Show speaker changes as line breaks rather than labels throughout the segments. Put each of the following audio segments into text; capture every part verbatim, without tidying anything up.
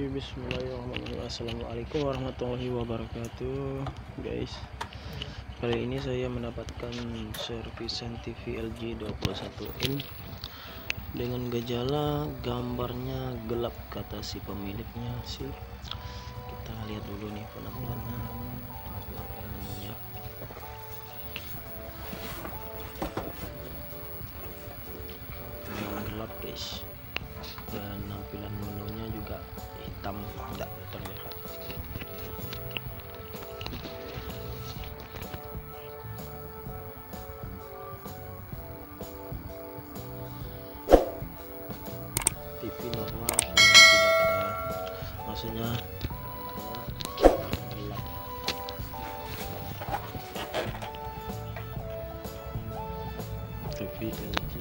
Bismillahirrahmanirrahim. Assalamualaikum warahmatullahi wabarakatuh, guys. Kali ini saya mendapatkan servisan T V L G dua puluh satu inch dengan gejala gambarnya gelap, kata si pemiliknya sih. Kita lihat dulu nih penampilannya, penampilan menunya. Memang gelap, guys, dan tampilan menunya juga hitam, tidak terlihat. T V normal, tidak ada, maksudnya gelap. T V L G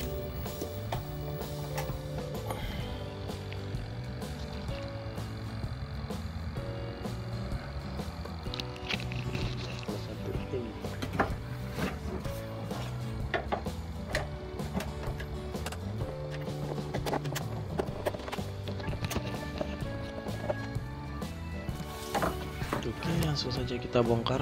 Oke, langsung saja kita bongkar.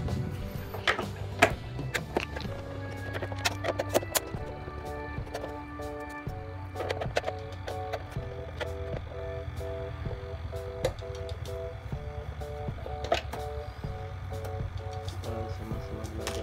Kita sama-sama belajar.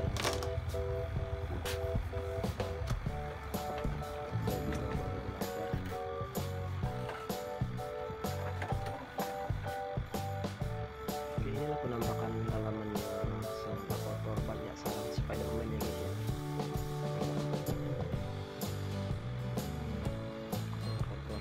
Inilah penampakan halamannya, sampah kotor, banyak sarang Spiderman ya, guys ya. Kotor.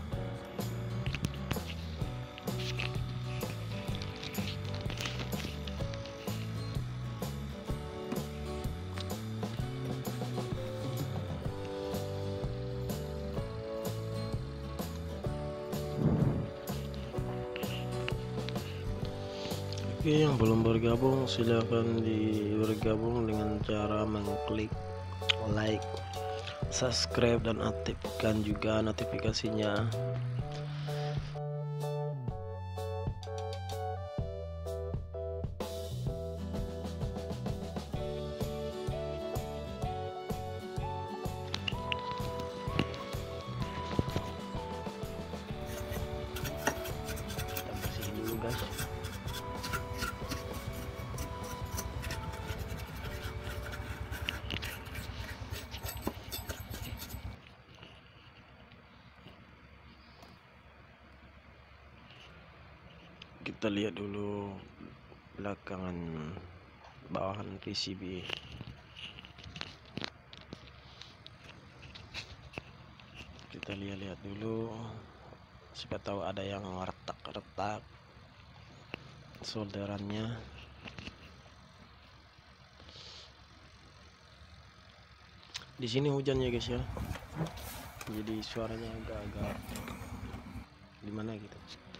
Oke, yang belum bergabung silahkan di bergabung dengan cara mengklik like, subscribe, dan aktifkan juga notifikasinya. Kita bersihin dulu, guys. Kita lihat dulu belakangan bawahan P C B. Kita lihat-lihat dulu, siapa tahu ada yang retak-retak solderannya. Di sini hujan ya, guys ya, jadi suaranya agak-agak gimana gitu.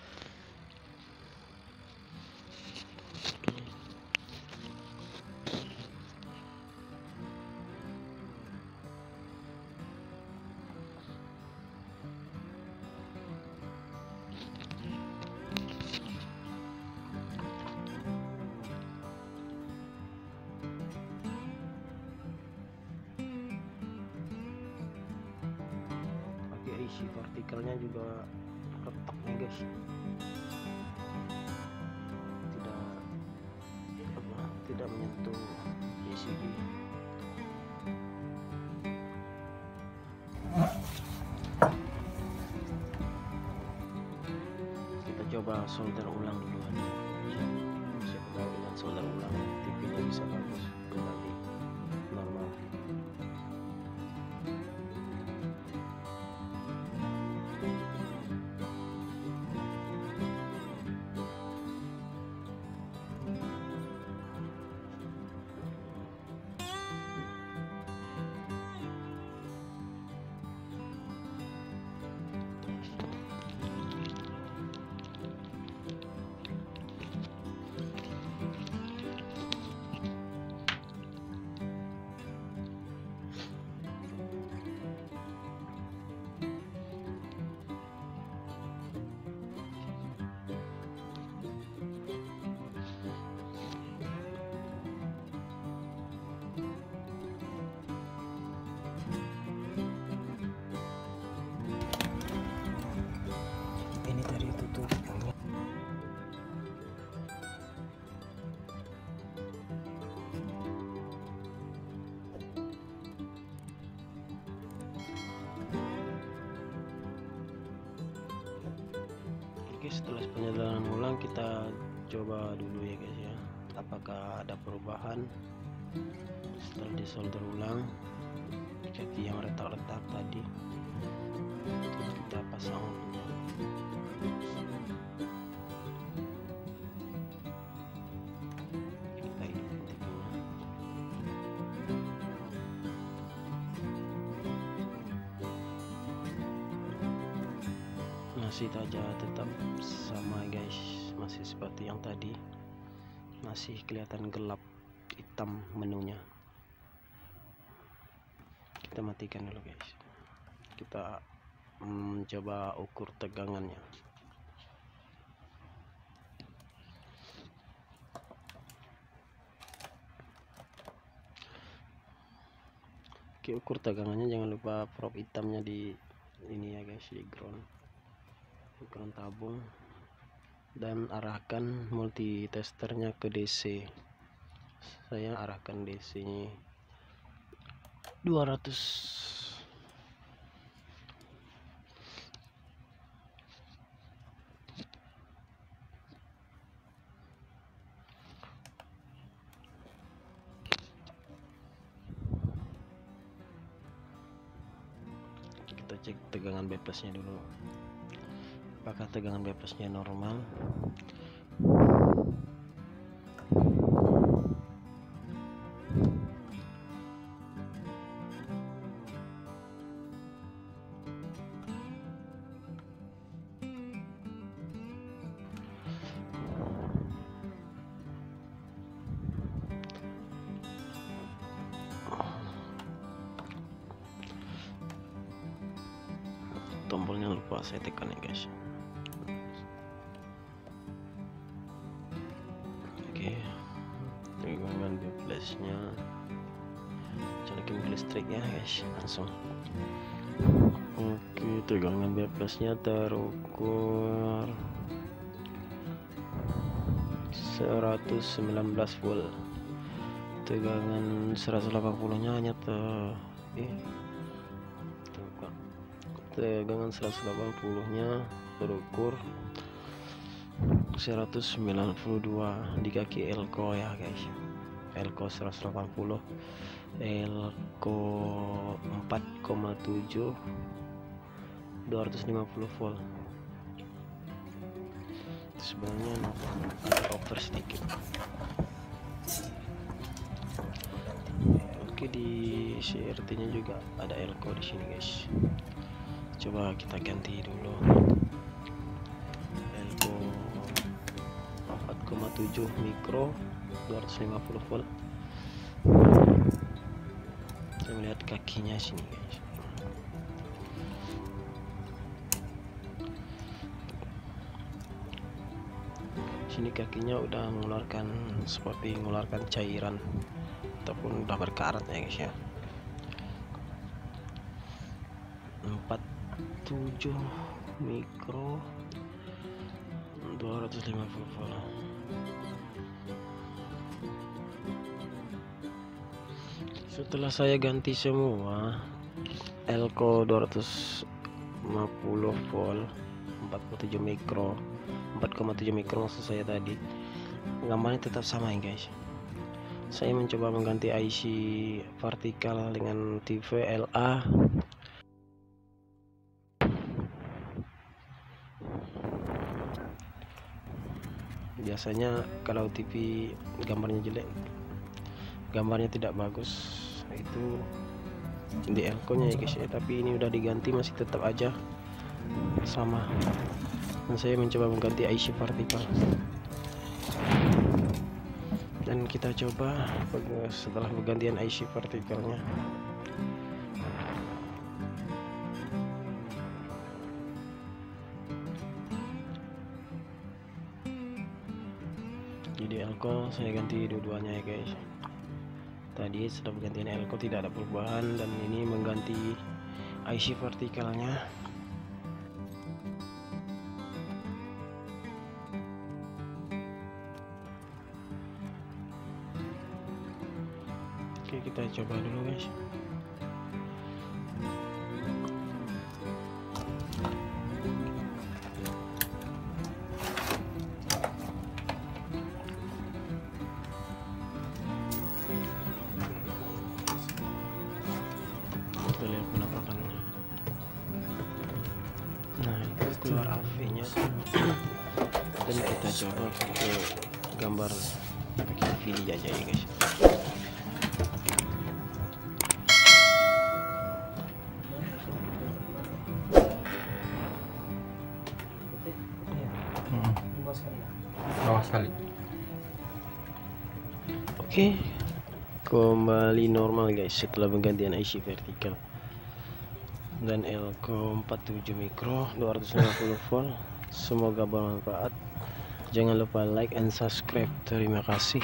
Isi partikelnya juga retak nih, guys, tidak apa, tidak menyentuh P C B. Kita coba solder ulang duluan, siapa tahu dengan solder ulang T V-nya bisa bagus kembali normal. Oke, setelah penjalanan ulang kita coba dulu ya guys ya, apakah ada perubahan setelah disolder ulang kaki yang retak-retak tadi. Kita pasang dulu. Kita hidupin T V-nya. Masih saja tetap sama guys, masih seperti yang tadi, masih kelihatan gelap hitam menunya. Kita matikan dulu guys, kita mencoba ukur tegangannya. Oke, ukur tegangannya, jangan lupa prop hitamnya di ini ya guys, di ground ground tabung, dan arahkan multitesternya ke D C. Saya arahkan D C nya dua ratus. Kita cek tegangan B plus nya dulu, apakah tegangan B plus nya normal. Tombolnya lupa saya tekan ya guys. Oke, tegangan B plus nya colokin ke listrik ya guys, langsung. Oke, tegangan B plus nya terukur seratus sembilan belas volt. Tegangan seratus delapan puluh nya hanya te eh tegangan seratus delapan puluh nya terukur seratus sembilan puluh dua di kaki elko ya guys. Elko seratus delapan puluh, elko empat koma tujuh, dua ratus lima puluh volt. Sebenarnya agak over sedikit. Oke, di C R T nya juga ada elko di sini guys. Coba kita ganti dulu. Elko empat koma tujuh mikro, dua ratus lima puluh volt. Kita melihat kakinya sini guys. Sini kakinya udah mengeluarkan seperti mengeluarkan cairan ataupun udah berkarat ya guys ya. empat tujuh mikro, dua ratus lima puluh volt. Setelah saya ganti semua, elko dua ratus lima puluh volt, empat puluh tujuh mikro, empat koma tujuh mikro maksud saya tadi, gambarnya tetap sama ya guys. Saya mencoba mengganti I C vertikal dengan T V L A. Biasanya kalau T V gambarnya jelek, gambarnya tidak bagus, itu di elko nya ya guys ya. Tapi ini udah diganti masih tetap aja sama, dan saya mencoba mengganti I C vertikal. Dan kita coba setelah pergantian I C vertikalnya. Jadi elko saya ganti dua-duanya ya guys. Tadi setelah pergantian elko tidak ada perubahan, dan ini mengganti I C vertikalnya. Oke, kita coba dulu guys. keluar A V nya dan kita coba ke gambar video aja ya guys.
Bawah sekali.
Oke, kembali normal guys setelah penggantian I C vertikal dan Elco empat puluh tujuh mikro dua ratus lima puluh volt. Semoga bermanfaat. Jangan lupa like and subscribe. Terima kasih.